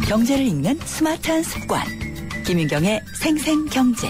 경제를 읽는 스마트한 습관. 김윤경의 생생경제.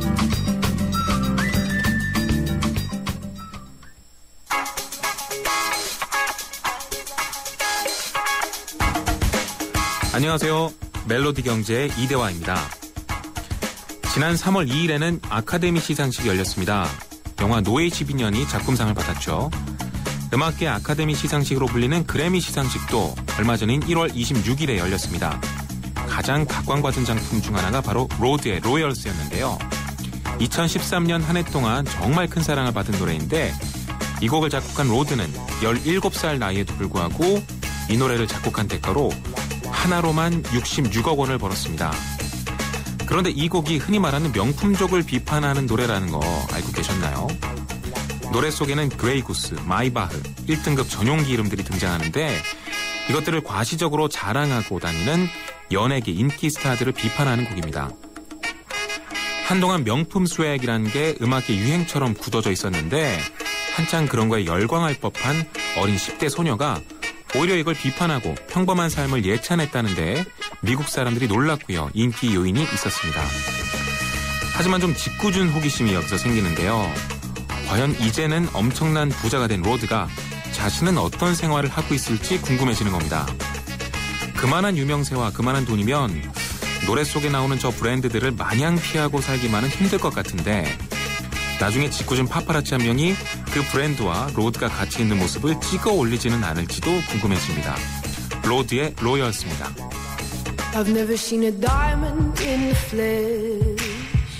안녕하세요. 멜로디 경제의 이대화입니다. 지난 3월 2일에는 아카데미 시상식이 열렸습니다. 영화 노예 12년이 작품상을 받았죠. 음악계 아카데미 시상식으로 불리는 그래미 시상식도 얼마 전인 1월 26일에 열렸습니다. 가장 각광받은 작품 중 하나가 바로 로드의 로열스였는데요. 2013년 한 해 동안 정말 큰 사랑을 받은 노래인데 이 곡을 작곡한 로드는 17살 나이에도 불구하고 이 노래를 작곡한 대가로 하나로만 66억 원을 벌었습니다. 그런데 이 곡이 흔히 말하는 명품족을 비판하는 노래라는 거 알고 계셨나요? 노래 속에는 그레이구스, 마이바흐, 1등급 전용기 이름들이 등장하는데 이것들을 과시적으로 자랑하고 다니는 연예계 인기 스타들을 비판하는 곡입니다. 한동안 명품 스웩이라는 게 음악의 유행처럼 굳어져 있었는데 한창 그런 거에 열광할 법한 어린 10대 소녀가 오히려 이걸 비판하고 평범한 삶을 예찬했다는데 미국 사람들이 놀랐고요. 인기 요인이 있었습니다. 하지만 좀 짓궂은 호기심이 여기서 생기는데요. 과연 이제는 엄청난 부자가 된 로드가 자신은 어떤 생활을 하고 있을지 궁금해지는 겁니다. 그만한 유명세와 그만한 돈이면 노래 속에 나오는 저 브랜드들을 마냥 피하고 살기만은 힘들 것 같은데 나중에 짓궂은 파파라치 한 명이 그 브랜드와 로드가 같이 있는 모습을 찍어 올리지는 않을지도 궁금해집니다. 로드의 로열스입니다. I've never seen a diamond in the flesh.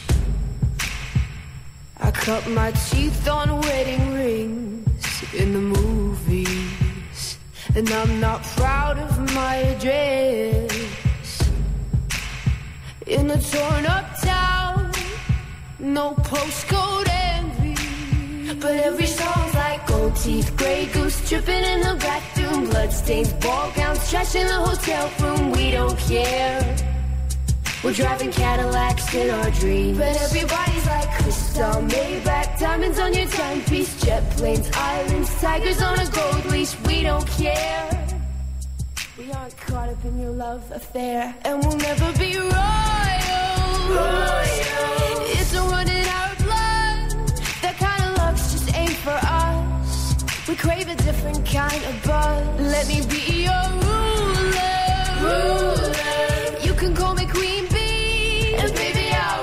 I cut my teeth on wedding rings in the movies. And I'm not proud of my address. In a torn up town, no postcode envy. But every song's like gold teeth, grey goose dripping in the bathroom, bloodstains, ball gowns, trash in the hotel room. We don't care. We're driving Cadillacs in our dreams. But everybody's like crystal, Maybach, diamonds on your timepiece, jet planes, islands, tigers on a gold leash. We don't care. We aren't caught up in your love affair, and we'll never be royal. It's a run in our blood. That kind of luck's just ain't for us. We crave a different kind of buzz. Let me be your ruler. You can call me Queen Bee, and baby I'll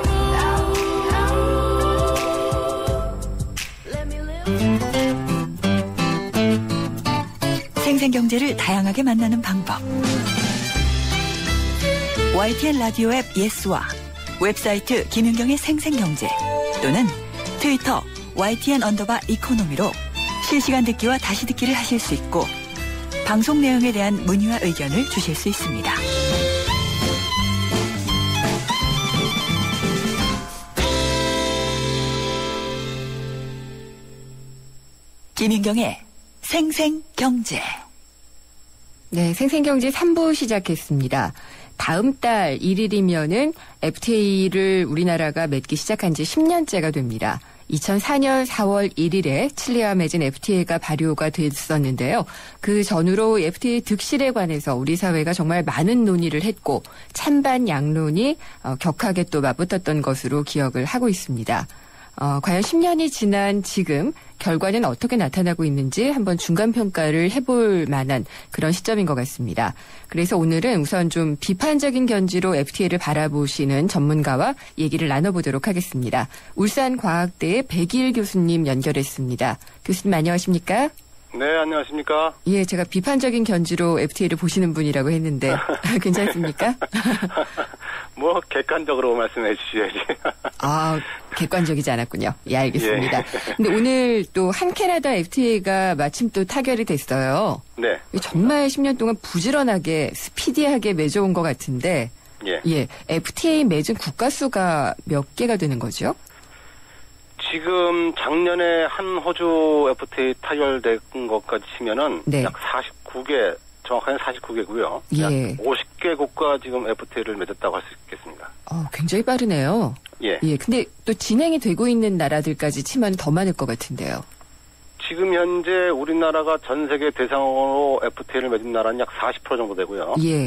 rule. Let me live. 생생경제를 다양하게 만나는 방법. YTN 라디오 앱 예스와 웹사이트 김윤경의 생생경제 또는 트위터 YTN_이코노미로 실시간 듣기와 다시 듣기를 하실 수 있고 방송 내용에 대한 문의와 의견을 주실 수 있습니다. 김윤경의 생생경제. 네, 생생경제 3부 시작했습니다. 다음 달 1일이면은 FTA를 우리나라가 맺기 시작한 지 10년째가 됩니다. 2004년 4월 1일에 칠레와 맺은 FTA가 발효가 됐었는데요. 그 전후로 FTA 득실에 관해서 우리 사회가 정말 많은 논의를 했고 찬반 양론이 격하게 또 맞붙었던 것으로 기억을 하고 있습니다. 과연 10년이 지난 지금 결과는 어떻게 나타나고 있는지 한번 중간평가를 해볼 만한 그런 시점인 것 같습니다. 그래서 오늘은 우선 좀 비판적인 견지로 FTA를 바라보시는 전문가와 얘기를 나눠보도록 하겠습니다. 울산과학대의 백일 교수님 연결했습니다. 교수님 안녕하십니까? 네, 안녕하십니까? 예, 제가 비판적인 견지로 FTA를 보시는 분이라고 했는데 괜찮습니까? 뭐 객관적으로 말씀해 주셔야지. 아, 객관적이지 않았군요. 예, 알겠습니다. 예. 근데 오늘 또 한 캐나다 FTA가 마침 또 타결이 됐어요. 네. 정말 10년 동안 부지런하게 스피디하게 맺어온 것 같은데 예, FTA 맺은 국가 수가 몇 개가 되는 거죠? 지금 작년에 한 호주 FTA 타결된 것까지 치면은 네. 약 49개, 정확하게 49개고요. 예. 약 50개국과 지금 FTA를 맺었다고 할 수 있겠습니다. 굉장히 빠르네요. 예. 예. 근데 또 진행이 되고 있는 나라들까지 치면 더 많을 것 같은데요. 지금 현재 우리나라가 전 세계 대상으로 FTA를 맺은 나라는 약 40% 정도 되고요. 예.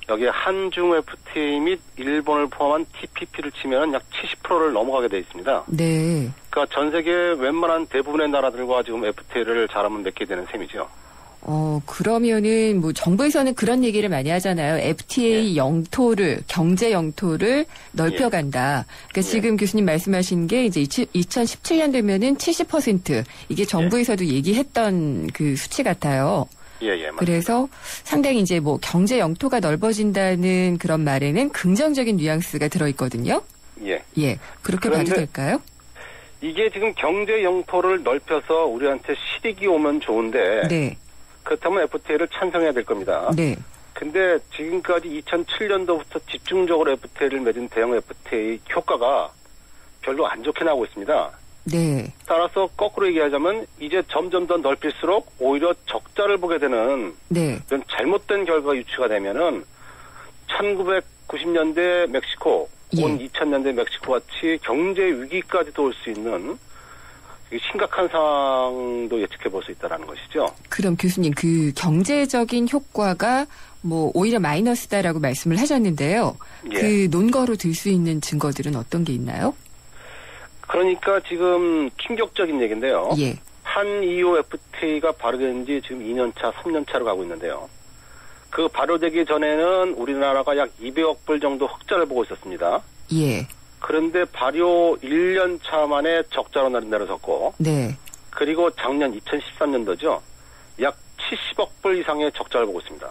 여기에 한중 FTA 및 일본을 포함한 TPP를 치면 약 70%를 넘어가게 돼 있습니다. 네. 그러니까 전 세계 웬만한 대부분의 나라들과 지금 FTA를 잘하면 맺게 되는 셈이죠. 그러면은 뭐 정부에서는 그런 얘기를 많이 하잖아요. FTA 영토를, 경제 영토를 넓혀간다. 그러니까 지금 교수님 말씀하신 게 이제 2017년 되면은 70% 이게 정부에서도 얘기했던 그 수치 같아요. 예, 맞습니다. 그래서 상당히 이제 뭐 경제 영토가 넓어진다는 그런 말에는 긍정적인 뉘앙스가 들어있거든요. 예. 그렇게 봐도 그런데 될까요? 이게 지금 경제 영토를 넓혀서 우리한테 실익이 오면 좋은데 네. 그렇다면 FTA를 찬성해야 될 겁니다. 네. 근데 지금까지 2007년도부터 집중적으로 FTA를 맺은 대형 FTA 효과가 별로 안 좋게 나오고 있습니다. 네. 따라서 거꾸로 얘기하자면 이제 점점 더 넓힐수록 오히려 적자를 보게 되는 네. 이런 잘못된 결과가 유치가 되면은 1990년대 멕시코, 온 2000년대 멕시코 같이 경제 위기까지도 올 수 있는 심각한 상황도 예측해 볼 수 있다는 것이죠. 그럼 교수님 그 경제적인 효과가 뭐 오히려 마이너스다라고 말씀을 하셨는데요. 예. 그 논거로 들 수 있는 증거들은 어떤 게 있나요? 그러니까 지금 충격적인 얘기인데요. 예. 한EU FTA가 발효된 지 지금 2년차, 3년차로 가고 있는데요. 그 발효되기 전에는 우리나라가 약 200억 불 정도 흑자를 보고 있었습니다. 예. 그런데 발효 1년 차 만에 적자로 내려섰고, 네. 그리고 작년 2013년도죠. 약 70억 불 이상의 적자를 보고 있습니다.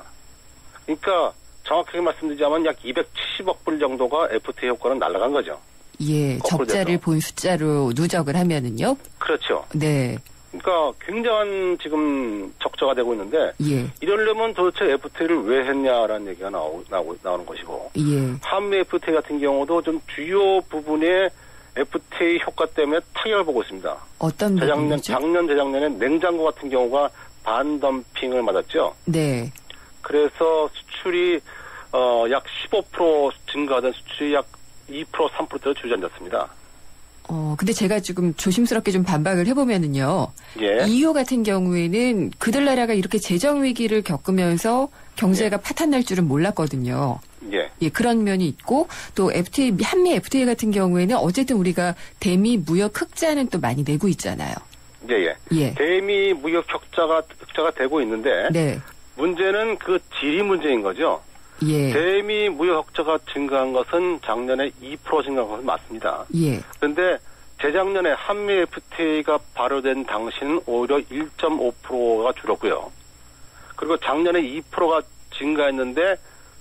그러니까 정확하게 말씀드리자면 약 270억 불 정도가 FTA 효과는 날아간 거죠. 예. 적자를 되죠. 본 숫자로 누적을 하면은요. 그렇죠. 네. 그러니까 굉장한 지금 적자가 되고 있는데 예. 이러려면 도대체 FTA를 왜 했냐라는 얘기가 나오는 것이고 예. 한미 FTA 같은 경우도 좀 주요 부분의 FTA 효과 때문에 타격을 보고 있습니다. 어떤 부분이죠? 작년, 재작년에 냉장고 같은 경우가 반덤핑을 맞았죠. 네. 그래서 수출이 약 15% 증가하던 수출이 약 2%, 3%대로 주저앉았습니다. 근데 제가 지금 조심스럽게 좀 반박을 해보면은요. 예. EU 같은 경우에는 그들 나라가 이렇게 재정 위기를 겪으면서 경제가 파탄날 줄은 몰랐거든요. 예. 예, 그런 면이 있고 또 FTA, 한미 FTA 같은 경우에는 어쨌든 우리가 대미 무역 흑자는 또 많이 내고 있잖아요. 예. 예. 대미 무역 흑자가 되고 있는데 네. 문제는 그 질이 문제인 거죠. 예. 대미 무역 흑자가 증가한 것은 작년에 2% 증가한 것은 맞습니다. 예. 그런데 재작년에 한미 FTA가 발효된 당시는 오히려 1.5%가 줄었고요. 그리고 작년에 2%가 증가했는데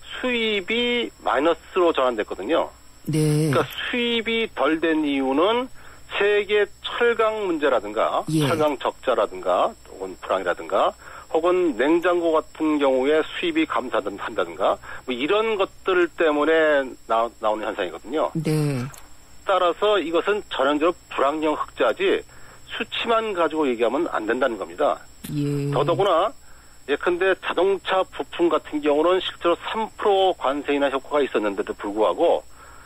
수입이 마이너스로 전환됐거든요. 네. 그러니까 수입이 덜 된 이유는 세계 철강 문제라든가 예. 철강 적자라든가 혹은 불황이라든가 혹은 냉장고 같은 경우에 수입이 감소한다든가 뭐 이런 것들 때문에 나오는 현상이거든요. 네. 따라서 이것은 전형적으로 불황형 흑자지 수치만 가지고 얘기하면 안 된다는 겁니다. 예. 더더구나 예컨대 자동차 부품 같은 경우는 실제로 3% 관세이나 효과가 있었는데도 불구하고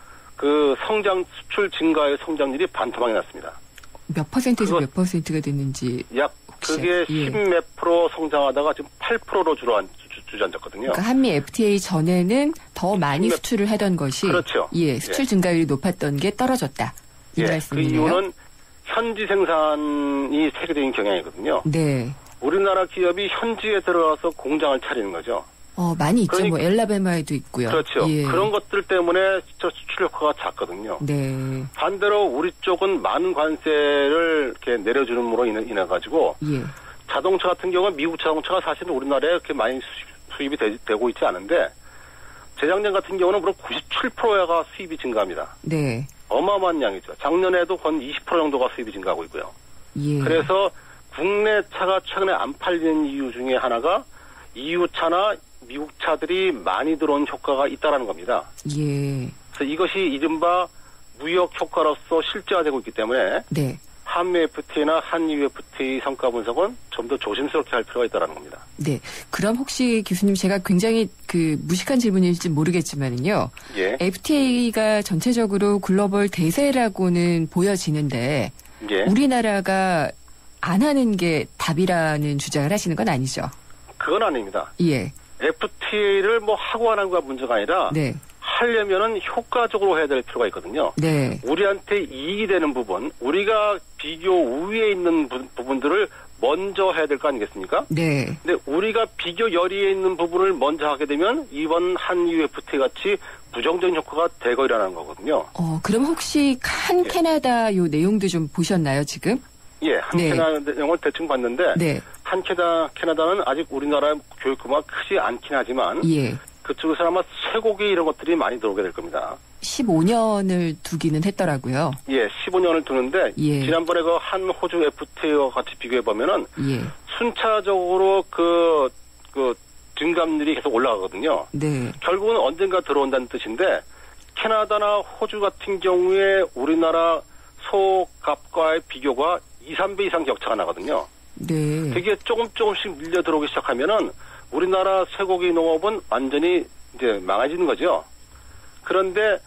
그 수출 증가의 성장률이 반토막이 났습니다. 몇 퍼센트에서 몇 퍼센트가 됐는지. 약 그게 10몇 프로 성장하다가 지금 8%로 주저앉았거든요. 그러니까 한미 FTA 전에는 더 많이 수출을 하던 것이 그렇죠. 예, 수출 증가율이 높았던 게 떨어졌다. 이 말씀이네요. 그 이유는 현지 생산이 세계적인 경향이거든요. 네. 우리나라 기업이 현지에 들어가서 공장을 차리는 거죠. 많이 있죠. 뭐 엘라베마에도 있고요. 그렇죠. 예. 그런 것들 때문에 진짜 수출 효과가 작거든요. 네. 반대로 우리 쪽은 많은 관세를 이렇게 내려주는으로 인해 가지고 예. 자동차 같은 경우는 미국 자동차가 사실은 우리나라에 그렇게 많이 수입이 되고 있지 않은데 재작년 같은 경우는 무려 97%가 수입이 증가합니다. 네. 어마어마한 양이죠. 작년에도 건 20% 정도가 수입이 증가하고 있고요. 예. 그래서 국내 차가 최근에 안 팔리는 이유 중에 하나가 EU 차나 미국 차들이 많이 들어온 효과가 있다라는 겁니다. 예. 그래서 이것이 이른바 무역 효과로서 실제화되고 있기 때문에 네. 한미 FTA나 한EU FTA 성과 분석은 좀 더 조심스럽게 할 필요가 있다는 겁니다. 네. 그럼 혹시 교수님 제가 굉장히 무식한 질문일지 모르겠지만은요. 예. FTA가 전체적으로 글로벌 대세라고는 보여지는데 예. 우리나라가 안 하는 게 답이라는 주장을 하시는 건 아니죠? 그건 아닙니다. 예. FTA를 뭐 하고 안 하고가 문제가 아니라 네. 하려면은 효과적으로 해야 될 필요가 있거든요. 네. 우리한테 이익이 되는 부분, 우리가 비교 우위에 있는 부분들을 먼저 해야 될 거 아니겠습니까? 네. 근데 우리가 비교 열의에 있는 부분을 먼저 하게 되면 이번 한유 FTA 같이 부정적인 효과가 대거 일어나는 거거든요. 그럼 혹시 한 캐나다 요 내용도 좀 보셨나요, 지금? 예, 한 네. 캐나다 내용을 대충 봤는데 네. 한 캐나다는 아직 우리나라의 교육 규모가 크지 않긴 하지만 예. 그쪽에서 아마 쇠고기 이런 것들이 많이 들어오게 될 겁니다. 15년을 두기는 했더라고요. 예, 15년을 두는데 예. 지난번에 그 한 호주 FTA와 같이 비교해 보면은 예. 순차적으로 그 증감률이 계속 올라가거든요. 네. 결국은 언젠가 들어온다는 뜻인데 캐나다나 호주 같은 경우에 우리나라 소값과의 비교가 2, 3배 이상 격차가 나거든요. 네. 되게 조금씩 밀려 들어오기 시작하면은 우리나라 쇠고기 농업은 완전히 이제 망해지는 거죠. 그런데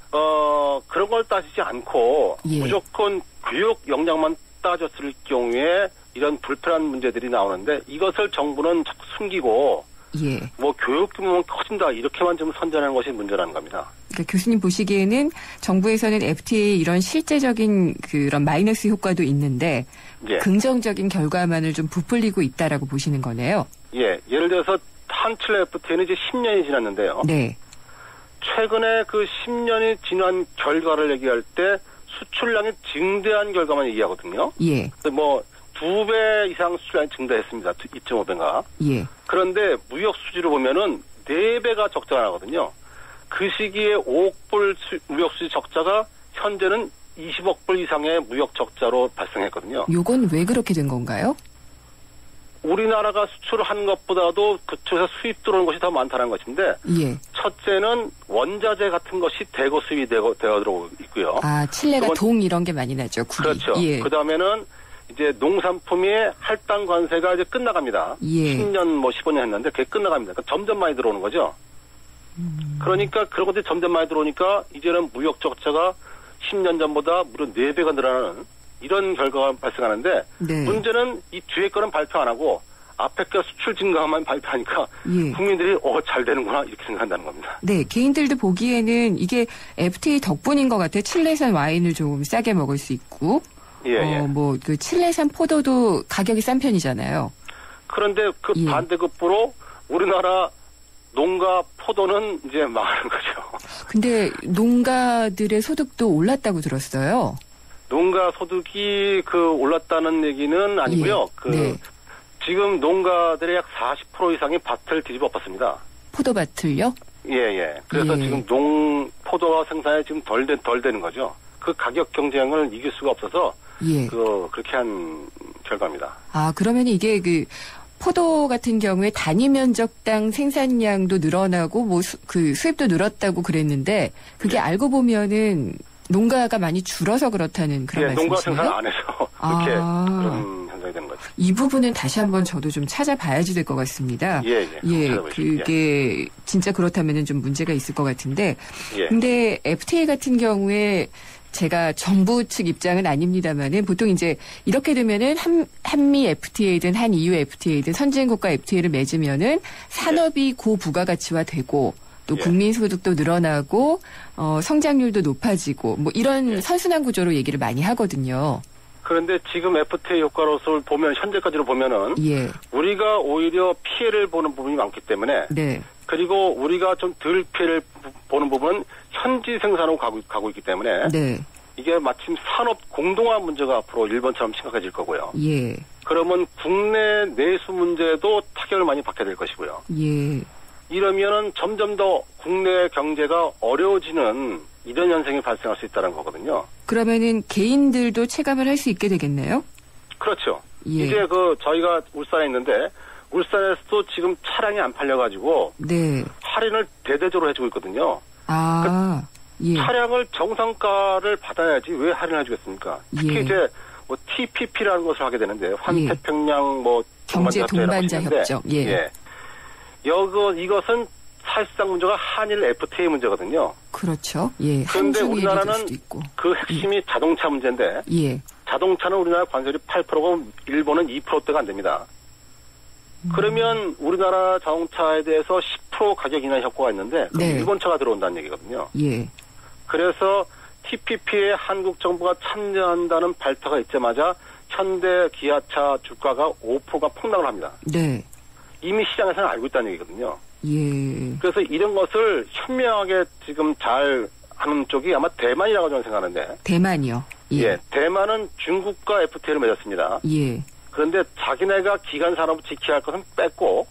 그런 걸 따지지 않고 예. 무조건 교육 역량만 따졌을 경우에 이런 불편한 문제들이 나오는데 이것을 정부는 자꾸 숨기고 예. 뭐 교육 규모는 커진다 이렇게만 좀 선전하는 것이 문제라는 겁니다. 그러니까 교수님 보시기에는 정부에서는 FTA 이런 실제적인 그런 마이너스 효과도 있는데 예. 긍정적인 결과만을 좀 부풀리고 있다라고 보시는 거네요. 예. 예를 들어서 한칠레 FTA는 이제 10년이 지났는데요. 네. 최근에 그 10년이 지난 결과를 얘기할 때 수출량이 증대한 결과만 얘기하거든요. 예. 뭐 2배 이상 수출량이 증대했습니다. 2.5배가. 예. 그런데 무역 수지로 보면은 4배가 적자가 나거든요. 그 시기에 5억 불 무역 수지 적자가 현재는 20억 불 이상의 무역 적자로 발생했거든요. 요건 왜 그렇게 된 건가요? 우리나라가 수출한 것보다도 그쪽에서 수입 들어오는 것이 더 많다는 것인데 예. 첫째는 원자재 같은 것이 대거 수입이 되어 들어오고 있고요. 아, 칠레가 동 이런 게 많이 나죠. 구리. 그렇죠. 예. 그다음에는 이제 농산품의 할당 관세가 이제 끝나갑니다. 예. 10년 뭐 15년 했는데 그게 끝나갑니다. 그러니까 점점 많이 들어오는 거죠. 그러니까 그런 것들이 점점 많이 들어오니까 이제는 무역 적자가 10년 전보다 무려 4배가 늘어나는 이런 결과가 발생하는데 네. 문제는 이 뒤에 거는 발표 안 하고 앞에 거 수출 증가만 발표하니까 예. 국민들이 잘 되는구나 이렇게 생각한다는 겁니다. 네, 개인들도 보기에는 이게 FTA 덕분인 것 같아요. 칠레산 와인을 좀 싸게 먹을 수 있고, 예. 뭐 그 칠레산 포도도 가격이 싼 편이잖아요. 그런데 그 예. 반대급부로 우리나라 농가 포도는 이제 망하는 거죠. 근데 농가들의 소득도 올랐다고 들었어요. 농가 소득이 올랐다는 얘기는 아니고요. 예. 네. 지금 농가들의 약 40% 이상이 밭을 뒤집어 엎었습니다. 포도밭을요? 예. 그래서 예. 지금 포도 생산이 지금 덜 되는 거죠. 그 가격 경쟁을 이길 수가 없어서 예. 그렇게 한 결과입니다. 아, 그러면 이게 포도 같은 경우에 단위 면적당 생산량도 늘어나고 뭐 수입도 늘었다고 그랬는데 그게 예. 알고 보면은 농가가 많이 줄어서 그렇다는 그런 말씀이시네요. 농가 생산 안 해서 그렇게 그런 현상이 되는 거죠. 이 부분은 다시 한번 저도 좀 찾아봐야지 될 것 같습니다. 예. 그게 진짜 그렇다면은 좀 문제가 있을 것 같은데. 예. 근데 FTA 같은 경우에 제가 정부 측 입장은 아닙니다만은 보통 이제 이렇게 되면은 한미 FTA든 한 EU FTA든 선진국가 FTA를 맺으면은 산업이 고부가가치화 되고 또 예. 국민 소득도 늘어나고 성장률도 높아지고 뭐 이런 예. 선순환 구조로 얘기를 많이 하거든요. 그런데 지금 FTA 효과로서 보면 현재까지로 보면은 예. 우리가 오히려 피해를 보는 부분이 많기 때문에 네. 그리고 우리가 좀 덜 피해를 보는 부분은 현지 생산으로 가고 있기 때문에 네. 이게 마침 산업 공동화 문제가 앞으로 일본처럼 심각해질 거고요. 예. 그러면 국내 내수 문제도 타격을 많이 받게 될 것이고요. 예. 이러면은 점점 더 국내 경제가 어려워지는 이런 현상이 발생할 수 있다는 거거든요. 그러면은 개인들도 체감을 할 수 있게 되겠네요? 그렇죠. 예. 이제 저희가 울산에 있는데 울산에서도 지금 차량이 안 팔려가지고 네. 할인을 대대적으로 해주고 있거든요. 아, 예. 차량을 정상가를 받아야지 왜 할인을 해주겠습니까? 특히 예. 이제 TPP라는 것을 하게 되는데 환태평양 경제 동반자 협정. 예. 이것은 사실상 문제가 한일 FTA 문제거든요. 그렇죠. 예. 그런데 한중 우리나라는 수도 있고. 그 핵심이 자동차 문제인데 예. 자동차는 우리나라 관세율이 8%고 일본은 2%대가 안 됩니다. 그러면 우리나라 자동차에 대해서 10% 가격 인하 효과가 있는데 그럼 네. 일본 차가 들어온다는 얘기거든요. 예. 그래서 TPP에 한국 정부가 참여한다는 발표가 있자마자 현대 기아차 주가가 5%가 폭락을 합니다. 네. 이미 시장에서는 알고 있다는 얘기거든요. 예. 그래서 이런 것을 현명하게 지금 잘 하는 쪽이 아마 대만이라고 저는 생각하는데. 대만이요. 예. 대만은 중국과 FTA를 맺었습니다. 예. 그런데 자기네가 기간 산업을 지켜야 할 것은 뺐고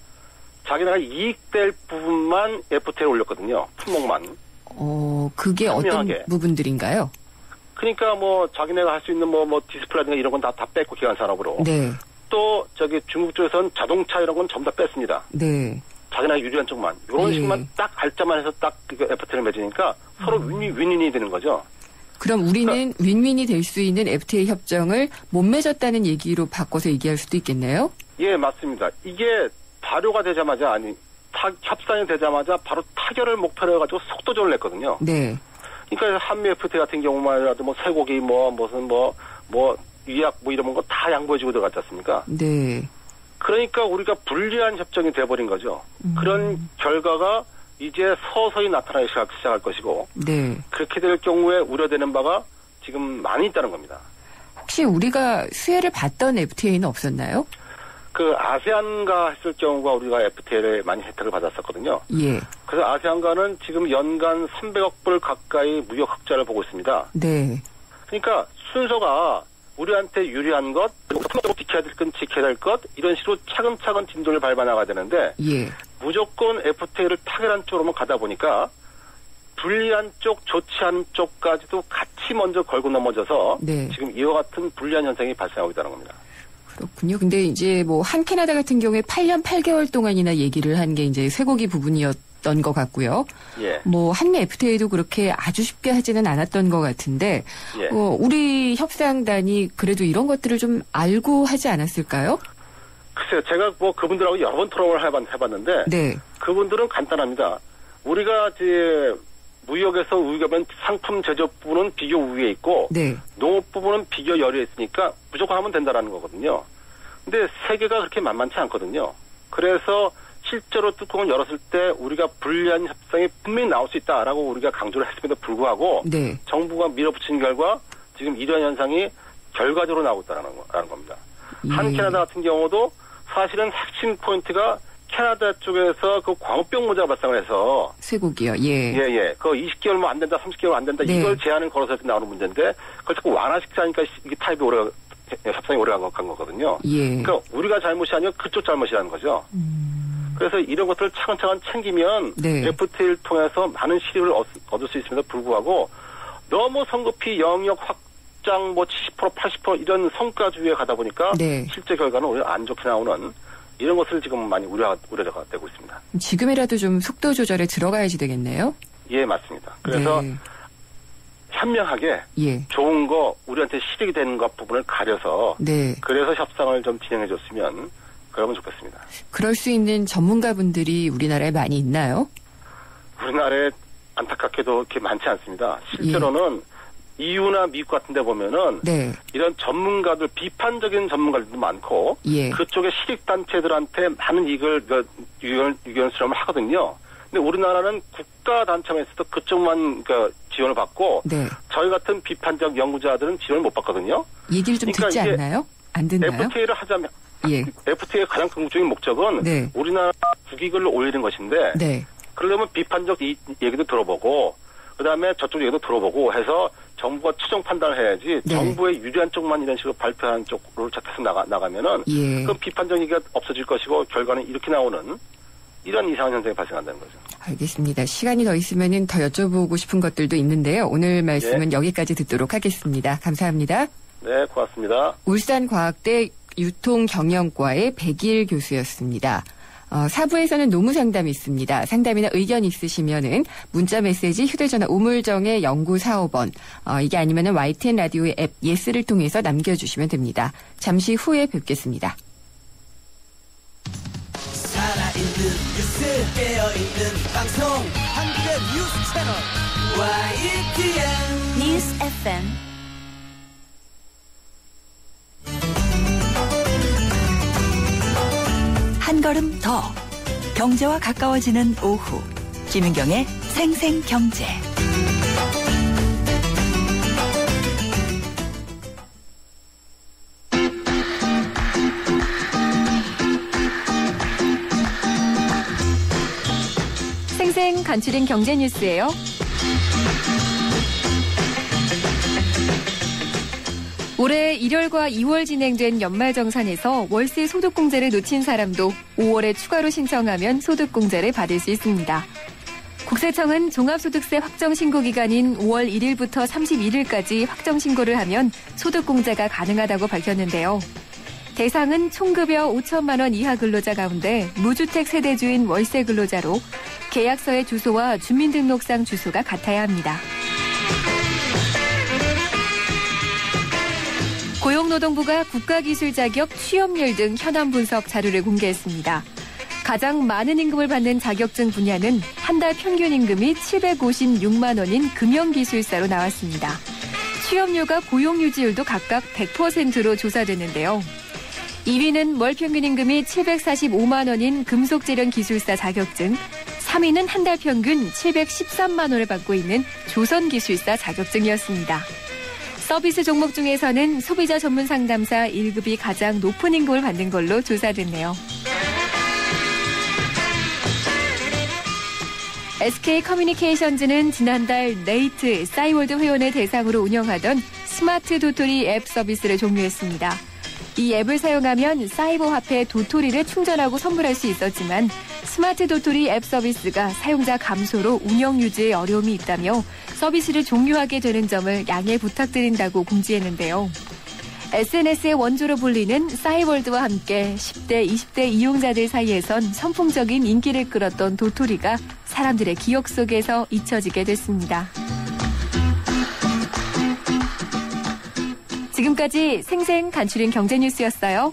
자기네가 이익될 부분만 FTA에 올렸거든요. 품목만. 그게 현명하게. 어떤 부분들인가요? 그러니까 뭐 자기네가 할 수 있는 뭐 디스플레이나 이런 건 다 뺐고 기간 산업으로. 네. 또 저기 중국 쪽에서는 자동차 이런 건 전부 다 뺐습니다. 네. 자기네가 유리한 쪽만. 이런 예. 식만 딱 알짜만 해서 딱 FTA를 맺으니까 서로 윈윈이 되는 거죠. 그럼 우리는 윈윈이 될 수 있는 FTA 협정을 못 맺었다는 얘기로 바꿔서 얘기할 수도 있겠네요? 예, 맞습니다. 이게 발효가 되자마자 협상이 되자마자 바로 타결을 목표로 해가지고 속도전을 냈거든요. 네. 그러니까 한미 FTA 같은 경우만이라도 뭐 쇠고기 무슨 위약 이런 거 다 양보해주고 들어갔지 않습니까? 네. 그러니까 우리가 불리한 협정이 돼버린 거죠. 그런 결과가 이제 서서히 나타나기 시작할 것이고 네. 그렇게 될 경우에 우려되는 바가 지금 많이 있다는 겁니다. 혹시 우리가 수혜를 받던 FTA는 없었나요? 그 아세안과 했을 경우가 우리가 FTA를 많이 혜택을 받았었거든요. 예. 그래서 아세안과는 지금 연간 300억 불 가까이 무역 흑자를 보고 있습니다. 네. 그러니까 순서가 우리한테 유리한 것, 그리고 지켜야 될 건 지켜야 될 것, 이런 식으로 차근차근 진도를 밟아 나가야 되는데 예. 무조건 FTA를 타결한 쪽으로만 가다 보니까 불리한 쪽, 좋지 않은 쪽까지도 같이 먼저 걸고 넘어져서 네. 지금 이와 같은 불리한 현상이 발생하고 있다는 겁니다. 그렇군요. 근데 이제 뭐 한 캐나다 같은 경우에 8년 8개월 동안이나 얘기를 한 게 이제 쇠고기 부분이었던 것 같고요. 예. 뭐 한미 FTA도 그렇게 아주 쉽게 하지는 않았던 것 같은데 예. 우리 협상단이 그래도 이런 것들을 좀 알고 하지 않았을까요? 글쎄요, 제가 뭐 그분들하고 여러 번 토론을 해봤는데 네. 그분들은 간단합니다. 우리가 이제 무역에서 우위가 면 상품 제조업 부분은 비교 우위에 있고 네. 농업 부분은 비교 열에 있으니까 무조건 하면 된다라는 거거든요. 근데 세계가 그렇게 만만치 않거든요. 그래서 실제로 뚜껑을 열었을 때 우리가 불리한 협상이 분명히 나올 수 있다라고 우리가 강조를 했음에도 불구하고 네. 정부가 밀어붙인 결과 지금 이런 현상이 결과적으로 나오고 있다는 겁니다. 한 예. 캐나다 같은 경우도 사실은 핵심 포인트가 캐나다 쪽에서 그 광우병 문제가 발생을 해서 쇠고기요. 예. 예. 그 20개월만 안 된다, 30개월 안 된다. 네. 이걸 제한을 걸어서 이렇게 나오는 문제인데 그걸 자꾸 완화시키자니까 이게 협상이 오래 간 거거든요. 예. 그러니까 우리가 잘못이 아니라 그쪽 잘못이라는 거죠. 그래서 이런 것들을 차근차근 챙기면 네. FTA를 통해서 많은 실익을 얻을 수 있음에도 불구하고 너무 성급히 영역 확장 70% 80% 이런 성과주의에 가다 보니까 네. 실제 결과는 오히려 안 좋게 나오는 이런 것을 지금 많이 우려가 되고 있습니다. 지금이라도 좀 속도 조절에 들어가야지 되겠네요. 예, 맞습니다. 그래서 네. 현명하게 예. 좋은 거 우리한테 실익이 되는 것 부분을 가려서 네. 그래서 협상을 좀 진행해 줬으면 그러면 좋겠습니다. 그럴 수 있는 전문가분들이 우리나라에 많이 있나요? 우리나라에 안타깝게도 그렇게 많지 않습니다. 실제로는 EU나 미국 같은 데 보면은 네. 이런 전문가들, 비판적인 전문가들도 많고 예. 그쪽의 시립단체들한테 많은 이익을 유견 수렴을 하거든요. 근데 우리나라는 국가단체만 있어도 그쪽만 지원을 받고 네. 저희 같은 비판적 연구자들은 지원을 못 받거든요. 얘기를 좀 그러니까 듣지 이게 않나요? 안 듣나요? FTA를 하자면 예. FTA의 가장 궁극적인 목적은 네. 우리나라 국익을 올리는 것인데 네. 그러려면 비판적 얘기도 들어보고 그다음에 저쪽 얘기도 들어보고 해서 정부가 최종 판단을 해야지 네. 정부의 유리한 쪽만 이런 식으로 발표하는 쪽으로 자퇴해서 나가면은 예. 그럼 비판적 얘기가 없어질 것이고 결과는 이렇게 나오는 이런 이상한 현상이 발생한다는 거죠. 알겠습니다. 시간이 더 있으면 더 여쭤보고 싶은 것들도 있는데요. 오늘 말씀은 여기까지 듣도록 하겠습니다. 감사합니다. 네, 고맙습니다. 울산과학대 유통경영과의 백일 교수였습니다. 4부에서는 노무상담이 있습니다. 상담이나 의견 있으시면은 문자메시지 휴대전화 우물정의 0945번 이게 아니면은 YTN 라디오의 앱 예스를 통해서 남겨주시면 됩니다. 잠시 후에 뵙겠습니다. 살아있는 뉴스 깨어있는 방송 한국의 뉴스 채널 YTN 뉴스 FM 한 걸음 더 경제와 가까워지는 오후. 김은경의 생생경제. 생생 간추린 경제 뉴스예요. 올해 1월과 2월 진행된 연말정산에서 월세 소득공제를 놓친 사람도 5월에 추가로 신청하면 소득공제를 받을 수 있습니다. 국세청은 종합소득세 확정신고기간인 5월 1일부터 31일까지 확정신고를 하면 소득공제가 가능하다고 밝혔는데요. 대상은 총급여 5천만 원 이하 근로자 가운데 무주택 세대주인 월세 근로자로 계약서의 주소와 주민등록상 주소가 같아야 합니다. 고용노동부가 국가기술 자격 취업률 등 현황 분석 자료를 공개했습니다. 가장 많은 임금을 받는 자격증 분야는 한 달 평균 임금이 756만 원인 금융기술사로 나왔습니다. 취업률과 고용유지율도 각각 100%로 조사됐는데요. 2위는 월 평균 임금이 745만 원인 금속재련기술사 자격증, 3위는 한 달 평균 713만 원을 받고 있는 조선기술사 자격증이었습니다. 서비스 종목 중에서는 소비자 전문 상담사 1급이 가장 높은 임금을 받는 걸로 조사됐네요. SK커뮤니케이션즈는 지난달 네이트, 싸이월드 회원을 대상으로 운영하던 스마트 도토리 앱 서비스를 종료했습니다. 이 앱을 사용하면 사이버 화폐 도토리를 충전하고 선물할 수 있었지만 스마트 도토리 앱 서비스가 사용자 감소로 운영 유지에 어려움이 있다며 서비스를 종료하게 되는 점을 양해 부탁드린다고 공지했는데요. SNS의 원조로 불리는 싸이월드와 함께 10대, 20대 이용자들 사이에선 선풍적인 인기를 끌었던 도토리가 사람들의 기억 속에서 잊혀지게 됐습니다. 지금까지 생생 간추린 경제 뉴스였어요.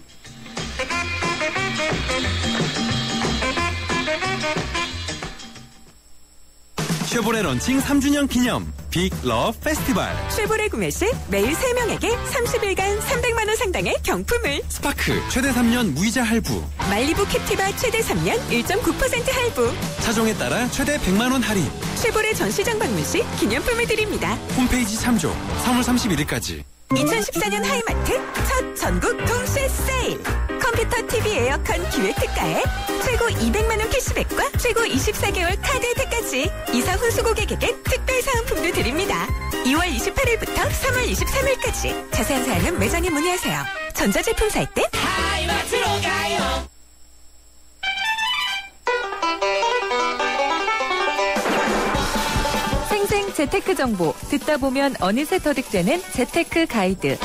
쉐보레 런칭 3주년 기념 빅 러브 페스티벌. 쉐보레 구매 시 매일 3명에게 30일간 300만 원 상당의 경품을. 스파크 최대 3년 무이자 할부. 말리부 캡티바 최대 3년 1.9% 할부. 차종에 따라 최대 100만 원 할인. 쉐보레 전시장 방문 시 기념품을 드립니다. 홈페이지 참조. 3월 31일까지. 2014년 하이마트 첫 전국 동시에 세일. 컴퓨터, TV, 에어컨 기획 특가에 최고 200만 원 캐시백과 최고 24개월 카드 혜택까지. 이사 후 수고객에겐 특별 사은품도 드립니다. 2월 28일부터 3월 23일까지. 자세한 사항은 매장에 문의하세요. 전자제품 살 때 하이마트로 가요. 생생 재테크 정보 듣다 보면 어느새 터득되는 재테크 가이드.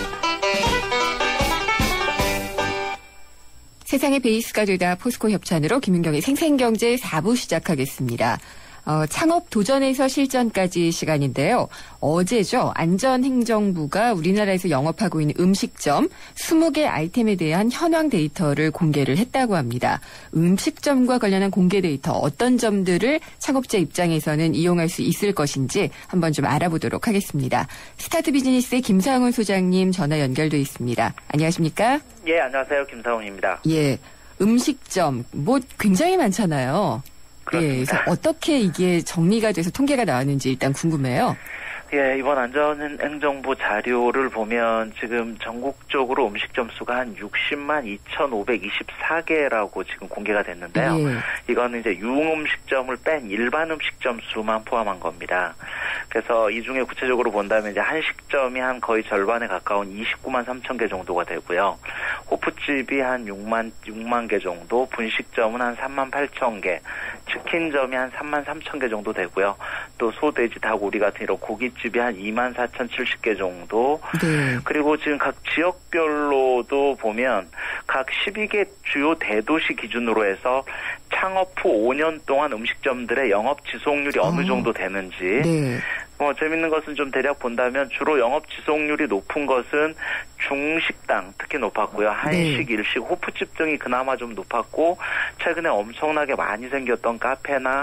세상의 베이스가 되다 포스코 협찬으로 김은경의 생생경제 4부 시작하겠습니다. 창업 도전에서 실전까지 시간인데요. 어제죠. 안전행정부가 우리나라에서 영업하고 있는 음식점 20개 아이템에 대한 현황 데이터를 공개를 했다고 합니다. 음식점과 관련한 공개 데이터 어떤 점들을 창업자 입장에서는 이용할 수 있을 것인지 한번 좀 알아보도록 하겠습니다. 스타트 비즈니스의 김상훈 소장님 전화 연결돼 있습니다. 안녕하십니까? 예, 안녕하세요. 김상훈입니다. 예, 음식점 뭐 굉장히 많잖아요. 그렇습니다. 예, 그래서 어떻게 이게 정리가 돼서 통계가 나왔는지 일단 궁금해요. 예, 이번 안전행정부 자료를 보면 지금 전국적으로 음식점 수가 한 60만 2,524개라고 지금 공개가 됐는데요. 예. 이거는 이제 유흥음식점을 뺀 일반 음식점 수만 포함한 겁니다. 그래서 이 중에 구체적으로 본다면 이제 한식점이 한 거의 절반에 가까운 29만 3천 개 정도가 되고요. 호프집이 한 6만 개 정도, 분식점은 한 3만 8천 개, 치킨점이 한 3만 3천 개 정도 되고요. 또 소돼지, 닭, 오리 같은 이런 고깃집이 한 2만 4,070개 정도. 네. 그리고 지금 각 지역별로도 보면 각 12개 주요 대도시 기준으로 해서 창업 후 5년 동안 음식점들의 영업 지속률이 어느 정도 되는지. 네. 재밌는 것은 좀 대략 본다면 주로 영업 지속률이 높은 것은 중식당 특히 높았고요. 한식, 네. 일식, 호프집 등이 그나마 좀 높았고 최근에 엄청나게 많이 생겼던 카페나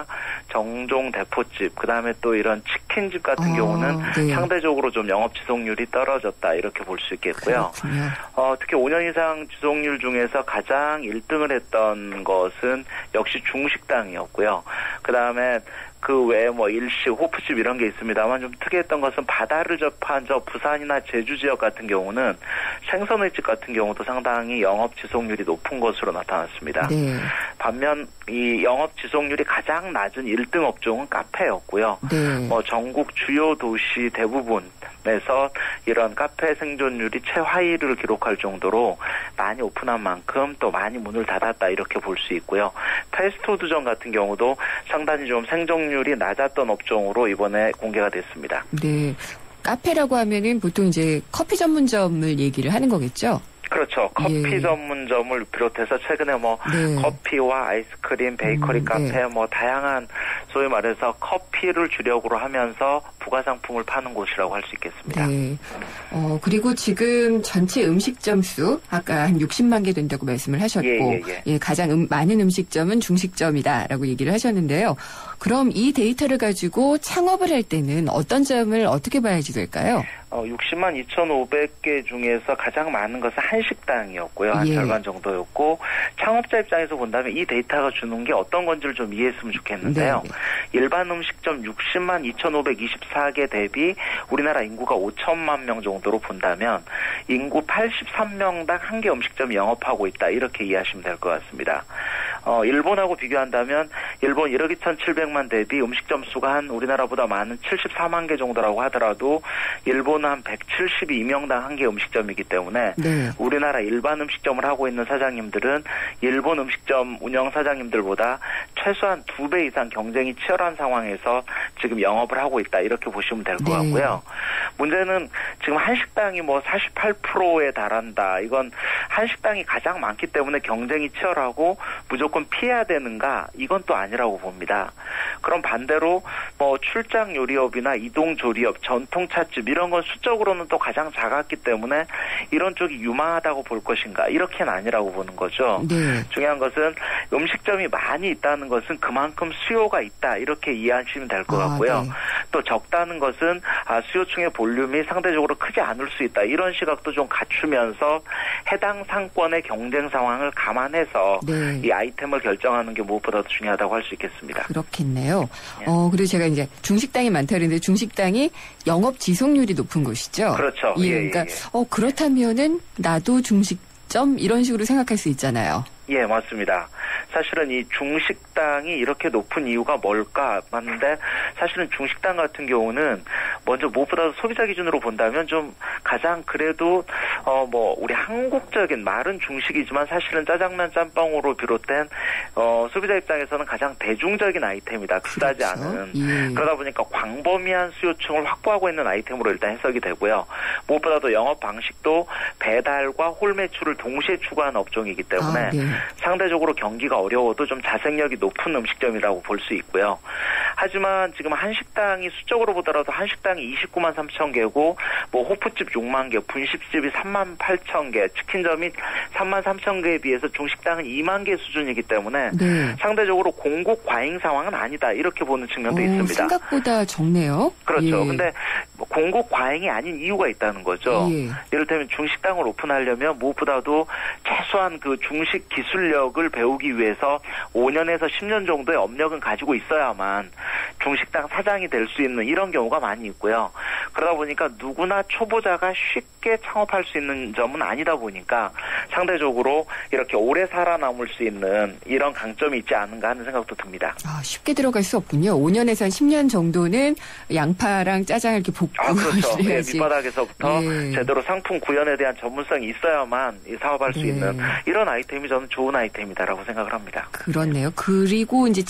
정종 대포집, 그다음에 또 이런 치킨집 같은 경우는 네. 상대적으로 좀 영업 지속률이 떨어졌다 이렇게 볼 수 있겠고요. 특히 5년 이상 지속률 중에서 가장 1등을 했던 것은 역시 중식당이었고요. 그다음에 그 외에 뭐 일식, 호프집 이런 게 있습니다만 좀 특이했던 것은 바다를 접한 저 부산이나 제주 지역 같은 경우는 생선회집 같은 경우도 상당히 영업 지속률이 높은 것으로 나타났습니다. 네. 반면 이 영업 지속률이 가장 낮은 1등 업종은 카페였고요. 네. 뭐 전국 주요 도시 대부분에서 이런 카페 생존율이 최하위를 기록할 정도로 많이 오픈한 만큼 또 많이 문을 닫았다 이렇게 볼 수 있고요. 패스트푸드점 같은 경우도 상당히 좀 생존율이 낮았던 업종으로 이번에 공개가 됐습니다. 네. 카페라고 하면은 보통 이제 커피 전문점을 얘기를 하는 거겠죠? 그렇죠. 커피 전문점을 비롯해서 최근에 뭐 커피와 아이스크림, 베이커리 카페 뭐 다양한 소위 말해서 커피를 주력으로 하면서 부가 상품을 파는 곳이라고 할 수 있겠습니다. 네. 그리고 지금 전체 음식점 수 아까 한 60만 개 된다고 말씀을 하셨고 예, 가장 많은 음식점은 중식점이다라고 얘기를 하셨는데요. 그럼 이 데이터를 가지고 창업을 할 때는 어떤 점을 어떻게 봐야지 될까요? 60만 2,500개 중에서 가장 많은 것은 한식당이었고요. 한 절반 정도였고 창업자 입장에서 본다면 이 데이터가 주는 게 어떤 건지를 좀 이해했으면 좋겠는데요. 일반 음식점 60만 2,524개 대비 우리나라 인구가 5천만 명 정도로 본다면 인구 83명당 한 개 음식점이 영업하고 있다. 이렇게 이해하시면 될 것 같습니다. 일본하고 비교한다면 일본 1억 2,700만 대비 음식점 수가 한 우리나라보다 많은 74만 개 정도라고 하더라도 일본은 한 172명당 한 개 음식점이기 때문에 우리나라 일반 음식점을 하고 있는 사장님들은 일본 음식점 운영 사장님들보다 최소한 2배 이상 경쟁이 치열한 상황에서 지금 영업을 하고 있다. 이렇게 보시면 될 것 같고요. 문제는 지금 한식당이 뭐 48%에 달한다. 이건 한식당이 가장 많기 때문에 경쟁이 치열하고 무조건 피해야 되는가? 이건 또 아니라고 봅니다. 그럼 반대로 뭐 출장 요리업이나 이동 조리업, 전통 찻집 이런 건 수적으로는 또 가장 작았기 때문에 이런 쪽이 유망하다고 볼 것인가? 이렇게는 아니라고 보는 거죠. 중요한 것은 음식점이 많이 있다는 것은 그만큼 수요가 있다. 이렇게 이해하시면 될 것 같고요. 또 적다는 것은 수요층의 볼륨이 상대적으로 크지 않을 수 있다. 이런 시각도 좀 갖추면서 해당 상권의 경쟁 상황을 감안해서 이 아이템을 결정하는 게 무엇보다도 중요하다고 할 수 있겠습니다. 그렇겠네요. 그리고 제가 이제 중식당이 많다 그랬는데 중식당이 영업 지속률이 높은 곳이죠. 그렇죠. 그러니까 그렇다면은 나도 중식점 이런 식으로 생각할 수 있잖아요. 예, 맞습니다. 사실은 이 중식당이 이렇게 높은 이유가 뭘까 봤는데 사실은 중식당 같은 경우는 먼저 무엇보다도 소비자 기준으로 본다면 좀 가장 그래도 뭐 우리 한국적인 말은 중식이지만 사실은 짜장면 짬뽕으로 비롯된 소비자 입장에서는 가장 대중적인 아이템이다. 비싸지 않은. 그러다 보니까 광범위한 수요층을 확보하고 있는 아이템으로 일단 해석이 되고요. 무엇보다도 영업 방식도 배달과 홀 매출을 동시에 추구하는 업종이기 때문에 상대적으로 경기가 어려워도 좀 자생력이 높은 음식점이라고 볼 수 있고요. 하지만 지금 한식당이 수적으로 보더라도 한식당이 29만 3천 개고 뭐 호프집 6만 개, 분식집이 3만 8천 개, 치킨점이 3만 3천 개에 비해서 중식당은 2만 개 수준이기 때문에 상대적으로 공급 과잉 상황은 아니다. 이렇게 보는 측면도 있습니다. 생각보다 적네요. 그렇죠. 근데 공급 과잉이 아닌 이유가 있다는 거죠. 이를테면 중식당을 오픈하려면 무엇보다도 최소한 그 중식 기술력을 배우기 위해서 5년에서 10년 정도의 업력은 가지고 있어야만 중식당 사장이 될 수 있는 이런 경우가 많이 있고요. 그러다 보니까 누구나 초보자가 쉽게 창업할 수 있는 점은 아니다 보니까 상대적으로 이렇게 오래 살아남을 수 있는 이런 강점이 있지 않은가 하는 생각도 듭니다. 쉽게 들어갈 수 없군요. 5년에서 한 10년 정도는 양파랑 짜장을 이렇게 볶고 그렇죠. 밑바닥에서부터 제대로 상품 구현에 대한 전문성이 있어야만 사업할 수 있는 이런 아이템이 저는 좋은 아이템이다라고 생각을 합니다. 그렇네요. 그리고 이제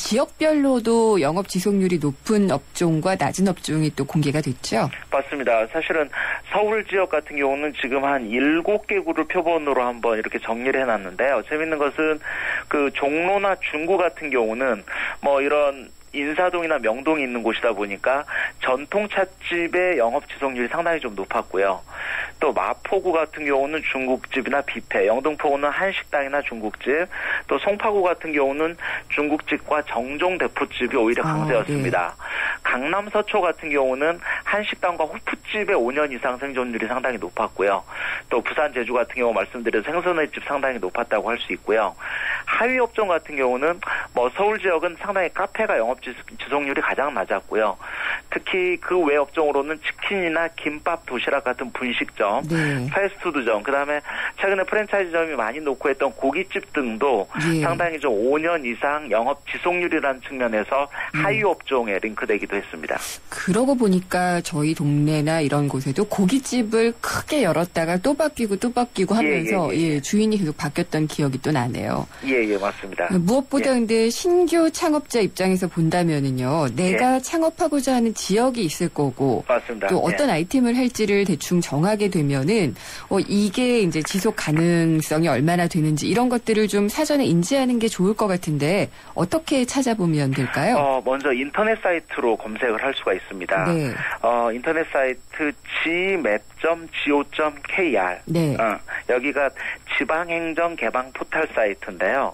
지역별로도 영업 지속률이 높은 업종과 낮은 업종이 또 공개가 됐죠? 맞습니다. 사실은 서울 지역 같은 경우는 지금 한 7개 구를 표본으로 한번 이렇게 정리를 해놨는데요. 재밌는 것은 그 종로나 중구 같은 경우는 뭐 이런 인사동이나 명동이 있는 곳이다 보니까 전통 찻집의 영업 지속률이 상당히 좀 높았고요. 또 마포구 같은 경우는 중국집이나 뷔페, 영등포구는 한식당이나 중국집, 또 송파구 같은 경우는 중국집과 정종 대포집이 오히려 강세였습니다. 네. 강남 서초 같은 경우는 한식당과 호프집의 5년 이상 생존율이 상당히 높았고요. 또 부산 제주 같은 경우 말씀드린 생선회집 상당히 높았다고 할 수 있고요. 하위 업종 같은 경우는 뭐 서울 지역은 상당히 카페가 영업 지속률이 가장 낮았고요. 특히 그 외 업종으로는 치킨이나 김밥, 도시락 같은 분식점, 네. 패스트푸드점, 그다음에 최근에 프랜차이즈점이 많이 놓고 했던 고깃집 등도 예. 상당히 좀 5년 이상 영업 지속률이라는 측면에서 하위 업종에 링크되기도 했습니다. 그러고 보니까 저희 동네나 이런 곳에도 고깃집을 크게 열었다가 또 바뀌고 하면서 예, 주인이 계속 바뀌었던 기억이 또 나네요. 예, 맞습니다. 무엇보다 근데 신규 창업자 입장에서 본다면은요, 내가 창업하고자 하는 지역이 있을 거고, 맞습니다. 또 어떤 아이템을 할지를 대충 정하게 되면은 이게 이제 지속 가능성이 얼마나 되는지 이런 것들을 좀 사전에 인지하는 게 좋을 것 같은데 어떻게 찾아보면 될까요? 먼저 인터넷 사이트로 검색을 할 수가 있습니다. 네. 인터넷 사이트 gmap.go.kr. 네. 여기가 지방행정 개방 포털 사이트인데요.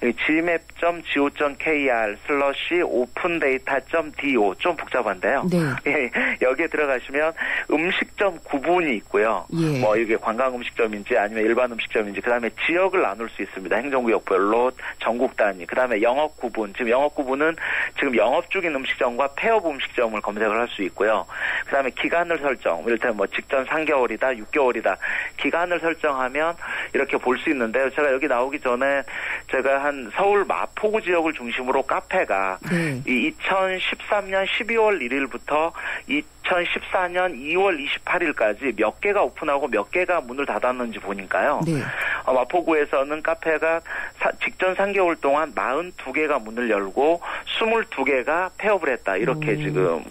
gmap.go.kr/opendata.do 좀 복잡한데요. 네. 예, 여기에 들어가시면 음식점 구분이 있고요. 예. 뭐 이게 관광 음식점인지 아니면 일반 음식점인지 그다음에 지역을 나눌 수 있습니다. 행정구역별로 전국 단위. 그다음에 영업 구분. 지금 영업 구분은 지금 영업 중인 음식점과 폐업 음식점을 검색을 할 수 있고요. 그다음에 기간을 설정. 이를테면 뭐 직전 3개월이다, 6개월이다. 기간을 설정하면 이렇게 볼 수 있는데요. 제가 여기 나오기 전에 제가 한 서울 마포구 지역을 중심으로 카페가 이 2013년 12월 1일부터 2014년 2월 28일까지 몇 개가 오픈하고 몇 개가 문을 닫았는지 보니까요. 네. 마포구에서는 카페가 직전 3개월 동안 42개가 문을 열고 22개가 폐업을 했다. 이렇게 지금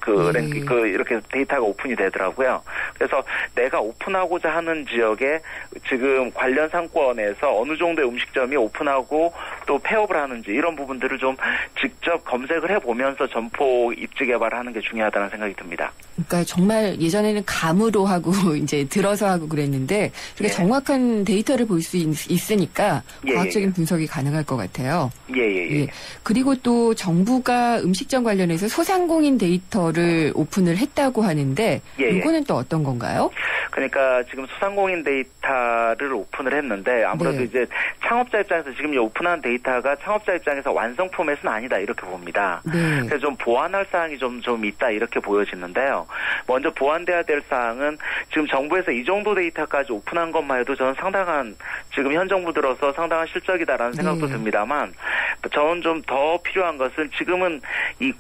이렇게 데이터가 오픈이 되더라고요. 그래서 내가 오픈하고자 하는 지역에 지금 관련 상권에서 어느 정도의 음식점이 오픈하고 또 폐업을 하는지 이런 부분들을 좀 직접 검색을 해보면서 점포 입지 개발하는 게 중요하다는 생각이 듭니다. 그러니까 정말 예전에는 감으로 하고 이제 들어서 하고 그랬는데 그러니까 정확한 데이터를 볼 수 있으니까 과학적인 분석이 가능할 것 같아요. 예. 그리고 또 정부가 음식점 관련해서 소상공인 데이터를 오픈을 했다고 하는데 이거는 또 어떤 건가요? 그러니까 지금 소상공인 데이터를 오픈을 했는데 아무래도 이제 창업자 입장에서 지금 오픈한 데이터가 창업자 입장에서 완성 포맷은 아니다 이렇게 봅니다. 그래서 좀 보완할 사항이 좀 있다 이렇게 보여지는데요. 먼저 보완돼야 될 사항은 지금 정부에서 이 정도 데이터까지 오픈한 것만 해도 저는 상당한 지금 현 정부 들어서 상당한 실적이다라는 생각도 듭니다만 저는 좀 더 필요한 것은 지금은 이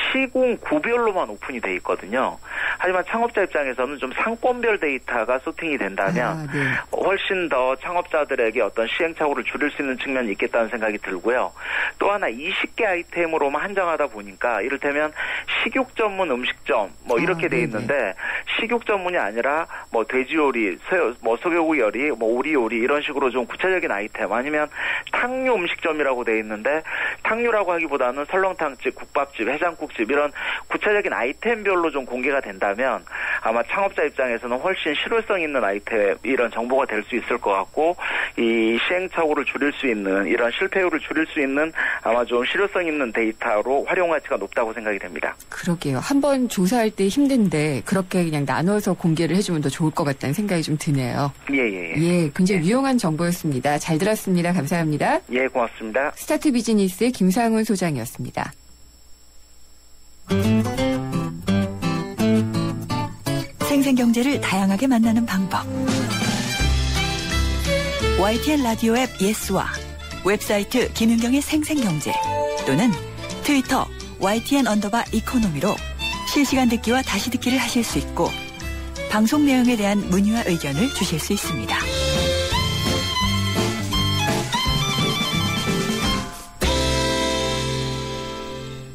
시군구별로만 오픈이 돼 있거든요. 하지만 창업자 입장에서는 좀 상권별 데이터가 소팅이 된다면 훨씬 더 창업자들에게 어떤 시행착오를 줄일 수 있는 측면이 있겠다는 생각이 들고요. 또 하나 20개 아이템으로만 한정하다 보니까 이를테면 식육 전문 음식점 뭐 이렇게 돼 있는데 식육 전문이 아니라 뭐 돼지 요리, 뭐 소고기 요리, 뭐 오리 요리 이런 식으로 좀 구체적인 아이템 아니면 탕류 음식점이라고 돼 있는데 탕류라고 하기보다는 설렁탕집, 국밥집, 해장국집 이런 구체적인 아이템별로 좀 공개가 된다면 아마 창업자 입장에서는 훨씬 실효성 있는 아이템 이런 정보가 될 수 있을 것 같고 이 시행착오를 줄일 수 있는 이런 실패율을 줄일 수 있는 아마 좀 실효성 있는 데이터로 활용 가치가 높다고 생각이 됩니다. 그러게요. 한번 조사할 때 힘든데 그렇게 그냥 나눠서 공개를 해주면 더 좋을 것 같다는 생각이 좀 드네요. 예, 굉장히 유용한 정보였습니다. 잘 들었습니다. 감사합니다. 예, 고맙습니다. 스타트 비즈니스의 김상훈 소장이었습니다. 생생경제를 다양하게 만나는 방법. YTN 라디오 앱 예스와 웹사이트 김윤경의 생생경제 또는 트위터 YTN_이코노미로 실시간 듣기와 다시 듣기를 하실 수 있고 방송 내용에 대한 문의와 의견을 주실 수 있습니다.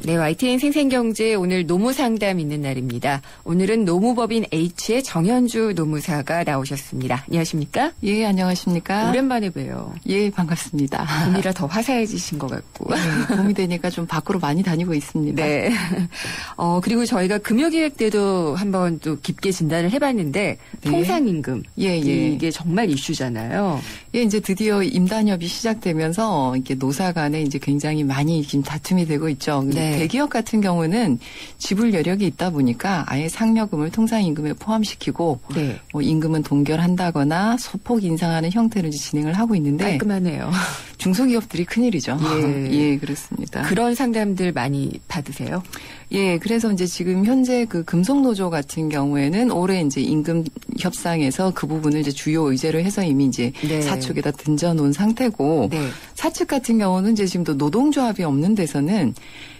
네, YTN 생생경제 오늘 노무상담 있는 날입니다. 오늘은 노무법인 H의 정현주 노무사가 나오셨습니다. 안녕하십니까? 예, 안녕하십니까? 오랜만에 봬요. 예, 반갑습니다. 봄이라 더 화사해지신 것 같고. 네, 봄이 되니까 좀 밖으로 많이 다니고 있습니다. 네. 그리고 저희가 금요기획 때도 한번 또 깊게 진단을 해봤는데 네. 통상임금. 예. 이게 정말 이슈잖아요. 예, 이제 드디어 임단협이 시작되면서 이게 노사 간에 이제 굉장히 많이 지금 다툼이 되고 있죠. 네. 대기업 같은 경우는 지불 여력이 있다 보니까 아예 상여금을 통상임금에 포함시키고 네. 뭐 임금은 동결한다거나 소폭 인상하는 형태로 이제 진행을 하고 있는데 깔끔하네요. 중소기업들이 큰일이죠. 예. 예, 그렇습니다. 그런 상담들 많이 받으세요? 예, 그래서 이제 지금 현재 그 금속노조 같은 경우에는 올해 이제 임금 협상에서 그 부분을 이제 주요 의제로 해서 이미 이제 네. 사측에다 던져놓은 상태고 네. 사측 같은 경우는 이제 지금도 노동조합이 없는 데서는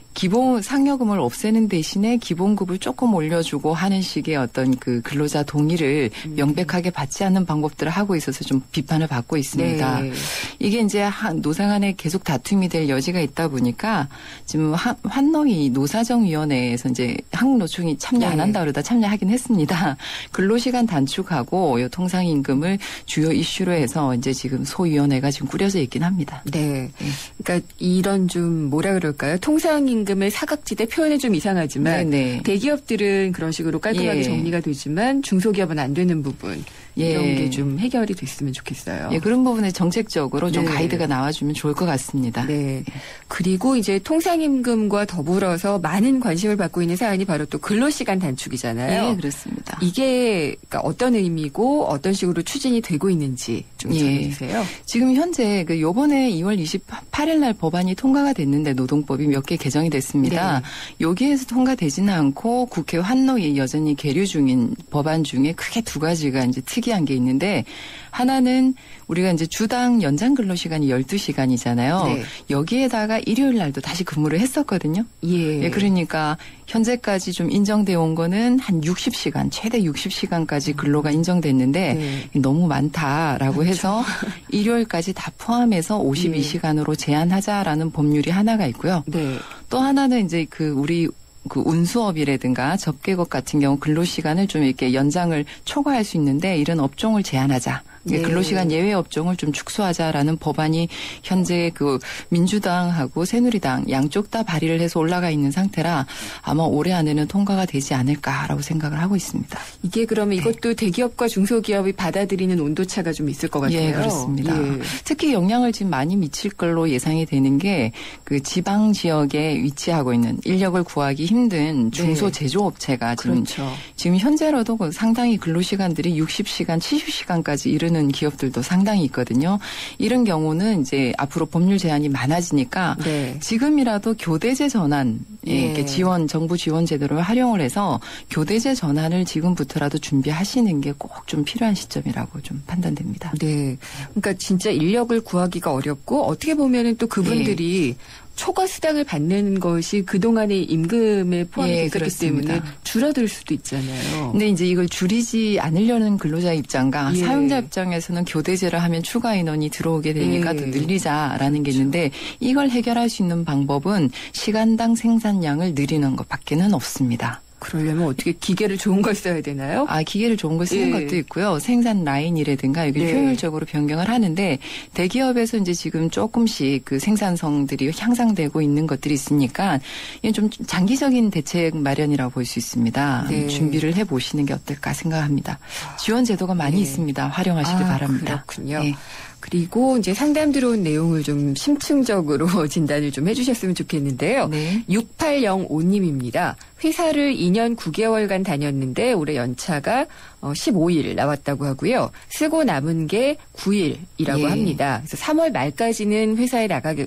기본 상여금을 없애는 대신에 기본급을 조금 올려주고 하는 식의 어떤 그 근로자 동의를 명백하게 받지 않는 방법들을 하고 있어서 좀 비판을 받고 있습니다. 네. 이게 이제 노사 간에 계속 다툼이 될 여지가 있다 보니까 지금 환노위 노사정위원회에서 이제 한국노총이 참여 안 한다 그러다 참여하긴 했습니다. 근로시간 단축하고 이 통상임금을 주요 이슈로 해서 이제 지금 소위원회가 지금 꾸려져 있긴 합니다. 네. 그러니까 이런 좀 뭐라 그럴까요? 통상임금을 사각지대 표현은 좀 이상하지만 네네. 대기업들은 그런 식으로 깔끔하게 예. 정리가 되지만 중소기업은 안 되는 부분 이런 예. 게 좀 해결이 됐으면 좋겠어요. 예, 그런 부분에 정책적으로 좀 네. 가이드가 나와주면 좋을 것 같습니다. 네. 그리고 이제 통상임금과 더불어서 많은 관심을 받고 있는 사안이 바로 또 근로시간 단축이잖아요. 예, 그렇습니다. 이게 그러니까 어떤 의미고 어떤 식으로 추진이 되고 있는지 좀 전해주세요. 지금 현재 그 요번에 2월 28일 날 법안이 통과가 됐는데 노동법이 몇 개 개정이 됐습니다. 네. 여기에서 통과되지는 않고 국회 환노위에 여전히 계류 중인 법안 중에 크게 두 가지가 이제 특이한 게 있는데 하나는 우리가 이제 주당 연장 근로시간이 12시간이잖아요. 네. 여기에다가 일요일 날도 다시 근무를 했었거든요. 예. 예, 그러니까 현재까지 좀 인정돼 온 거는 한 60시간, 최대 60시간까지 근로가 인정됐는데 네. 너무 많다라고 그렇죠. 해서 일요일까지 다 포함해서 52시간으로 제한하자라는 법률이 하나가 있고요. 네. 또 하나는 이제 우리 운수업이라든가 접객업 같은 경우 근로시간을 좀 이렇게 연장을 초과할 수 있는데 이런 업종을 제한하자. 네. 근로시간 예외 업종을 좀 축소하자라는 법안이 현재 그 민주당하고 새누리당 양쪽 다 발의를 해서 올라가 있는 상태라 아마 올해 안에는 통과가 되지 않을까라고 생각을 하고 있습니다. 이게 그러면 이것도 대기업과 중소기업이 받아들이는 온도차가 좀 있을 것 같아요. 예, 그렇습니다. 예. 특히 영향을 지금 많이 미칠 걸로 예상이 되는 게 그 지방 지역에 위치하고 있는 인력을 구하기 힘든 중소 제조업체가 그렇죠. 지금 현재로도 상당히 근로시간들이 60시간, 70시간까지 이르는 기업들도 상당히 있거든요. 이런 경우는 이제 앞으로 법률 제한이 많아지니까 네. 지금이라도 교대제 전환, 예. 이렇게 정부 지원 제도를 활용을 해서 교대제 전환을 지금부터라도 준비하시는 게 꼭 좀 필요한 시점이라고 좀 판단됩니다. 네. 그러니까 진짜 인력을 구하기가 어렵고 어떻게 보면은 또 그분들이 초과 수당을 받는 것이 그동안의 임금에 포함이 예, 됐기 그렇습니다. 때문에 줄어들 수도 있잖아요. 근데 이제 이걸 줄이지 않으려는 근로자 입장과 예. 사용자 입장에서는 교대제를 하면 추가 인원이 들어오게 되니까 예. 더 늘리자라는 게 있는데 이걸 해결할 수 있는 방법은 시간당 생산량을 늘리는 것밖에는 없습니다. 그러려면 어떻게 기계를 좋은 걸 써야 되나요? 기계를 좋은 걸 쓰는 예. 것도 있고요. 생산 라인이라든가 여기 네. 효율적으로 변경을 하는데 대기업에서 이제 지금 조금씩 그 생산성들이 향상되고 있는 것들이 있으니까 이건 좀 장기적인 대책 마련이라고 볼 수 있습니다. 네. 준비를 해 보시는 게 어떨까 생각합니다. 지원 제도가 많이 있습니다. 활용하시길 바랍니다. 그렇군요. 네. 그리고 이제 상담 들어온 내용을 좀 심층적으로 진단을 좀 해주셨으면 좋겠는데요. 네. 6805님입니다. 회사를 2년 9개월간 다녔는데 올해 연차가 15일 나왔다고 하고요. 쓰고 남은 게 9일이라고 예. 합니다. 그래서 3월 말까지는 회사에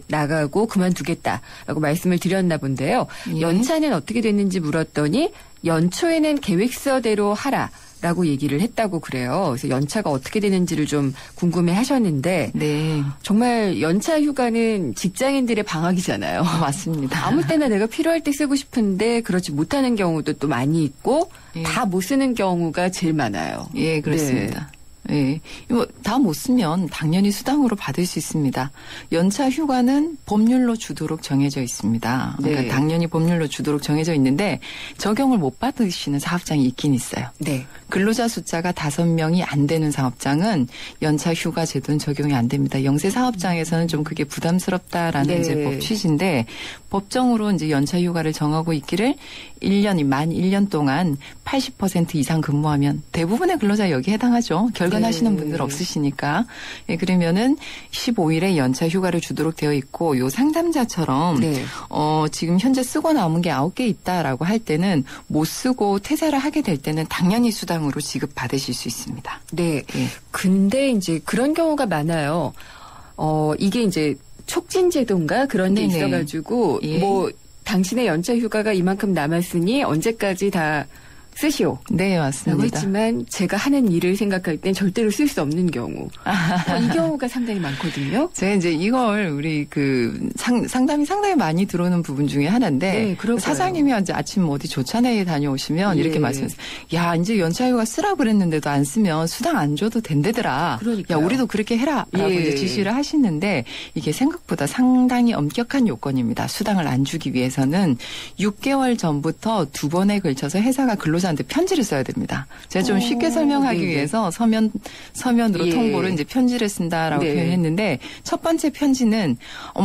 나가고 그만두겠다라고 말씀을 드렸나 본데요. 예. 연차는 어떻게 됐는지 물었더니 연초에는 계획서대로 하라. 라고 얘기를 했다고 그래요. 그래서 연차가 어떻게 되는지를 좀 궁금해 하셨는데 네. 정말 연차 휴가는 직장인들의 방학이잖아요. 맞습니다. 아무 때나 내가 필요할 때 쓰고 싶은데 그렇지 못하는 경우도 또 많이 있고 예. 다 못 쓰는 경우가 제일 많아요. 예, 그렇습니다. 예. 다 못 쓰면 당연히 수당으로 받을 수 있습니다. 연차 휴가는 법률로 주도록 정해져 있습니다. 그러니까 네. 당연히 법률로 주도록 정해져 있는데 적용을 못 받으시는 사업장이 있긴 있어요. 네. 근로자 숫자가 5명이 안 되는 사업장은 연차 휴가 제도는 적용이 안 됩니다. 영세 사업장에서는 좀 그게 부담스럽다라는 네. 이제 법 취지인데 법정으로 이제 연차 휴가를 정하고 있기를 1년이 만 1년 동안 80% 이상 근무하면 대부분의 근로자 여기에 해당하죠. 결근하시는 네. 분들 없으시니까. 예, 그러면은 15일에 연차 휴가를 주도록 되어 있고 요 상담자처럼 네. 지금 현재 쓰고 남은 게 9개 있다라고 할 때는 못 쓰고 퇴사를 하게 될 때는 당연히 수당으로 지급받으실 수 있습니다. 네. 예. 근데 이제 그런 경우가 많아요. 이게 이제 촉진제도인가 그런 게 네네. 있어가지고 예. 뭐 당신의 연차 휴가가 이만큼 남았으니 언제까지 다 쓰시오. 네, 라고 맞습니다. 했지만 제가 하는 일을 생각할 땐 절대로 쓸 수 없는 경우. 이 경우가 상당히 많거든요. 제가 이제 이걸 우리 상담이 상당히 많이 들어오는 부분 중에 하나인데 네, 그럴 사장님이 이제 아침 어디 조찬회에 다녀오시면 예. 이렇게 말씀하세요. 야, 이제 연차휴가 쓰라고 그랬는데도 안 쓰면 수당 안 줘도 된대더라. 그러니까요. 야, 우리도 그렇게 해라라고 예. 이제 지시를 하시는데 이게 생각보다 상당히 엄격한 요건입니다. 수당을 안 주기 위해서는 6개월 전부터 2번에 걸쳐서 회사가 근로자한테 편지를 써야 됩니다. 제가 좀 쉽게 설명하기 네네. 위해서 서면으로 예. 통보를 이제 편지를 쓴다라고 네. 표현했는데 첫 번째 편지는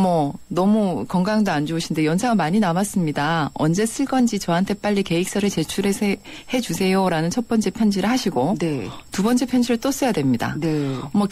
너무 건강도 안 좋으신데 연차가 많이 남았습니다. 언제 쓸 건지 저한테 빨리 계획서를 제출해 주세요라는 첫 번째 편지를 하시고 네. 두 번째 편지를 또 써야 됩니다. 네.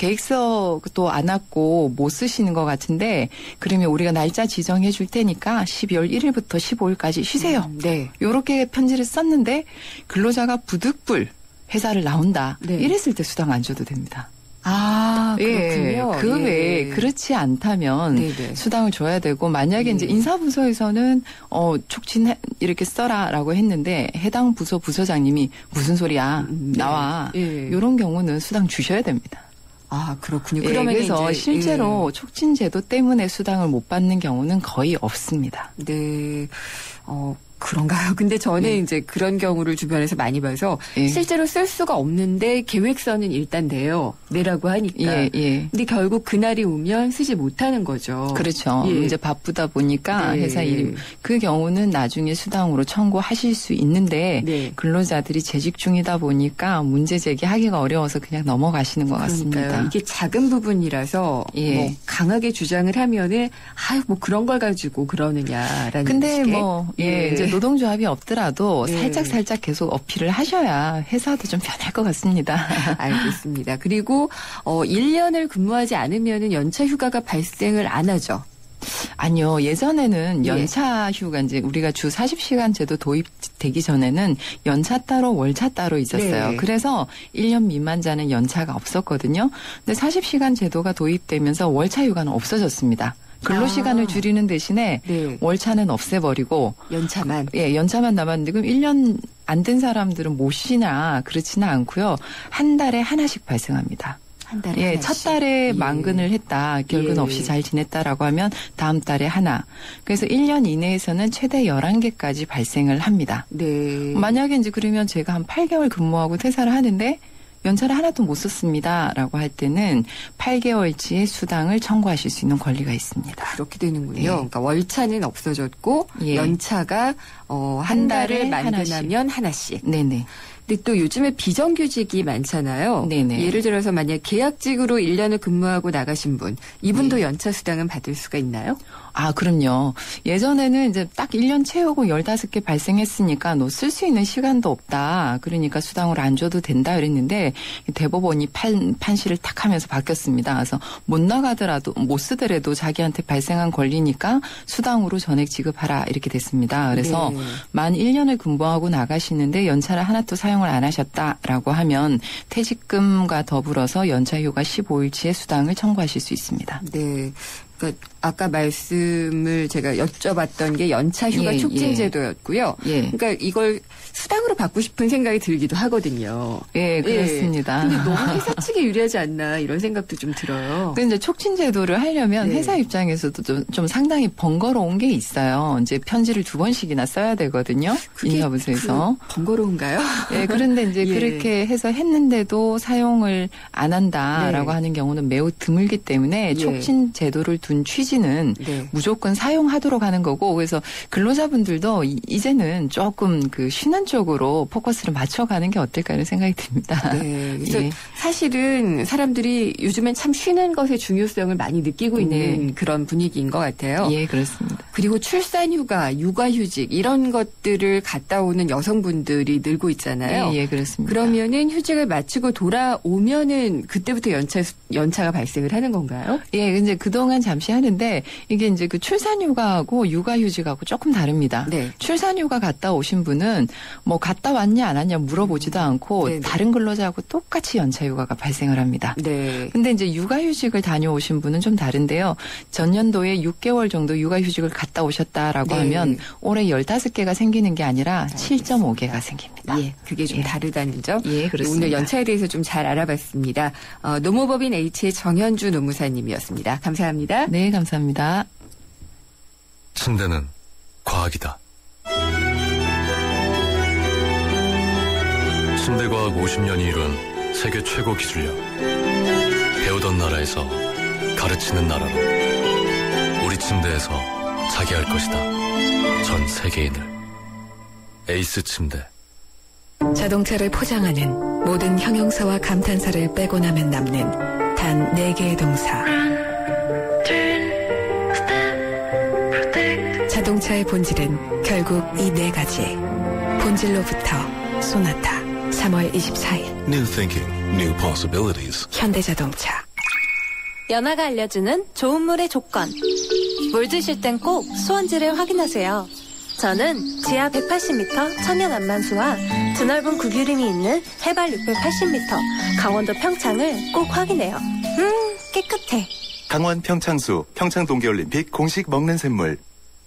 계획서도 안 왔고 못 쓰시는 것 같은데 그러면 우리가 날짜 지정해 줄 테니까 12월 1일부터 15일까지 쉬세요. 네. 요렇게 편지를 썼는데 근로자가 부득불 회사를 나온다. 네. 이랬을 때 수당 안 줘도 됩니다. 아, 그렇군요. 예, 그 예. 외에 그렇지 않다면 네네. 수당을 줘야 되고 만약에 이제 인사부서에서는 촉진 이렇게 써라라고 했는데 해당 부서 부서장님이 무슨 소리야 네. 나와 예. 이런 경우는 수당 주셔야 됩니다. 아, 그렇군요. 예, 그러면 그래서 이제, 실제로 촉진제도 때문에 수당을 못 받는 경우는 거의 없습니다. 네. 그런가요? 근데 저는 예. 이제 그런 경우를 주변에서 많이 봐서 예. 실제로 쓸 수가 없는데 계획서는 일단 내라고 하니까. 예, 예. 근데 결국 그날이 오면 쓰지 못하는 거죠. 그렇죠. 예. 이제 바쁘다 보니까 네. 회사 일이 그 경우는 나중에 수당으로 청구하실 수 있는데 네. 근로자들이 재직 중이다 보니까 문제 제기하기가 어려워서 그냥 넘어가시는 것 같습니다. 그러니까요. 이게 작은 부분이라서 예. 뭐 강하게 주장을 하면은 뭐 그런 걸 가지고 그러느냐라는 근데 식의. 예, 이제 노동조합이 없더라도 예. 살짝 계속 어필을 하셔야 회사도 좀 변할 것 같습니다. 알겠습니다. 그리고 1년을 근무하지 않으면은 연차 휴가가 발생을 안 하죠. 아니요. 예전에는 예. 연차 휴가 이제 우리가 주 40시간 제도 도입되기 전에는 연차 따로 월차 따로 있었어요. 네. 그래서 1년 미만자는 연차가 없었거든요. 근데 40시간 제도가 도입되면서 월차 휴가는 없어졌습니다. 근로시간을 줄이는 대신에 네. 월차는 없애버리고 연차만. 예, 연차만 남았는데 그럼 1년 안 된 사람들은 못 쉬나 그렇지는 않고요. 한 달에 하나씩 발생합니다. 한 달에 예, 하나씩. 첫 달에 예. 만근을 했다. 결근 예. 없이 잘 지냈다라고 하면 다음 달에 하나. 그래서 1년 이내에서는 최대 11개까지 발생을 합니다. 네. 만약에 이제 그러면 제가 한 8개월 근무하고 퇴사를 하는데 연차를 하나도 못 썼습니다라고 할 때는 8개월치의 수당을 청구하실 수 있는 권리가 있습니다. 그렇게 되는군요. 예. 그러니까 월차는 없어졌고 예. 연차가 한 달을 만근하면 하나씩. 네네. 근데 또 요즘에 비정규직이 많잖아요. 네네. 예를 들어서 만약 계약직으로 1년을 근무하고 나가신 분, 이분도 연차 수당은 받을 수가 있나요? 아, 그럼요. 예전에는 이제 딱 1년 채우고 15개 발생했으니까 너 쓸 수 있는 시간도 없다. 그러니까 수당을 안 줘도 된다 그랬는데 대법원이 판시를 탁 하면서 바뀌었습니다. 그래서 못 나가더라도 못 쓰더라도 자기한테 발생한 권리니까 수당으로 전액 지급하라 이렇게 됐습니다. 그래서 네. 만 1년을 근무하고 나가시는데 연차를 하나도 사용을 안 하셨다라고 하면 퇴직금과 더불어서 연차휴가 15일치의 수당을 청구하실 수 있습니다. 네. 그러니까 아까 말씀을 제가 여쭤봤던 게 연차휴가 예, 촉진제도였고요. 예. 그러니까 이걸 수당으로 받고 싶은 생각이 들기도 하거든요. 예, 그렇습니다. 근데 너무 회사 측에 유리하지 않나 이런 생각도 좀 들어요. 근데 이제 촉진제도를 하려면 네. 회사 입장에서도 좀 상당히 번거로운 게 있어요. 이제 편지를 2번씩이나 써야 되거든요. 인사부서에서. 번거로운가요? 예, 그런데 이제 예. 그렇게 해서 했는데도 사용을 안 한다라고 네. 하는 경우는 매우 드물기 때문에 예. 촉진제도를 둔 취지는 네. 무조건 사용하도록 하는 거고, 그래서 근로자분들도 이제는 조금 그 쉬는 쪽으로 포커스를 맞춰가는 게 어떨까 이런 생각이 듭니다. 네. 그래서 예. 사실은 사람들이 요즘엔 참 쉬는 것의 중요성을 많이 느끼고 있는 네. 그런 분위기인 것 같아요. 예, 그렇습니다. 그리고 출산휴가, 육아휴직 이런 것들을 갔다 오는 여성분들이 늘고 있잖아요. 예, 그렇습니다. 그러면은 휴직을 마치고 돌아오면은 그때부터 연차가 발생을 하는 건가요? 예, 이제 그동안 잠시 하는데 이게 이제 그 출산휴가하고 육아휴직하고 조금 다릅니다. 네. 출산휴가 갔다 오신 분은 뭐 갔다 왔냐 안 왔냐 물어보지도 않고 네네. 다른 근로자하고 똑같이 연차휴가가 발생을 합니다. 네. 근데 이제 육아휴직을 다녀오신 분은 좀 다른데요. 전년도에 6개월 정도 육아휴직을 갔다 오셨다라고 네. 하면 올해 15개가 생기는 게 아니라 7.5개가 생깁니다. 예, 그게 좀 예. 다르다는 점. 예, 그렇습니다. 오늘 연차에 대해서 좀 잘 알아봤습니다. 노무법인 H의 정현주 노무사님이었습니다. 감사합니다. 네, 감사합니다. 침대는 과학이다. 침대과학 50년이 이룬 세계 최고 기술력. 배우던 나라에서 가르치는 나라로. 우리 침대에서 자기 할 것이다. 전 세계인을. 에이스 침대. 자동차를 포장하는 모든 형용사와 감탄사를 빼고 나면 남는 단 4개의 동사. 자동차의 본질은 결국 이 4가지. 본질로부터 소나타. 3월 24일. New thinking, new possibilities. 현대자동차. 연아가 알려주는 좋은 물의 조건. 물 드실 땐 꼭 수온지를 확인하세요. 저는 지하 180m 천연 안만수와 드넓은 구규림이 있는 해발 680m 강원도 평창을 꼭 확인해요. 깨끗해. 강원 평창수, 평창 동계올림픽 공식 먹는 샘물.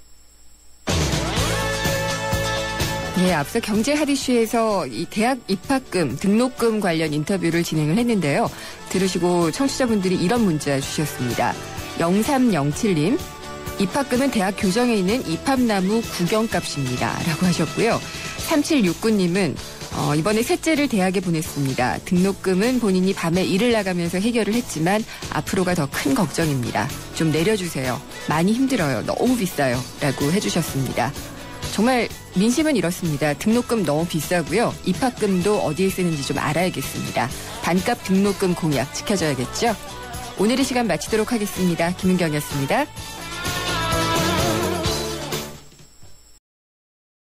예, 앞서 경제 핫이슈에서 이 대학 입학금, 등록금 관련 인터뷰를 진행을 했는데요. 들으시고 청취자분들이 이런 문자 주셨습니다. 0307님, 입학금은 대학 교정에 있는 입학나무 구경값입니다. 라고 하셨고요. 3769님은 이번에 셋째를 대학에 보냈습니다. 등록금은 본인이 밤에 일을 나가면서 해결을 했지만 앞으로가 더 큰 걱정입니다. 좀 내려주세요. 많이 힘들어요. 너무 비싸요. 라고 해주셨습니다. 정말 민심은 이렇습니다. 등록금 너무 비싸고요. 입학금도 어디에 쓰는지 좀 알아야겠습니다. 반값 등록금 공약 지켜줘야겠죠? 오늘의 시간 마치도록 하겠습니다. 김은경이었습니다.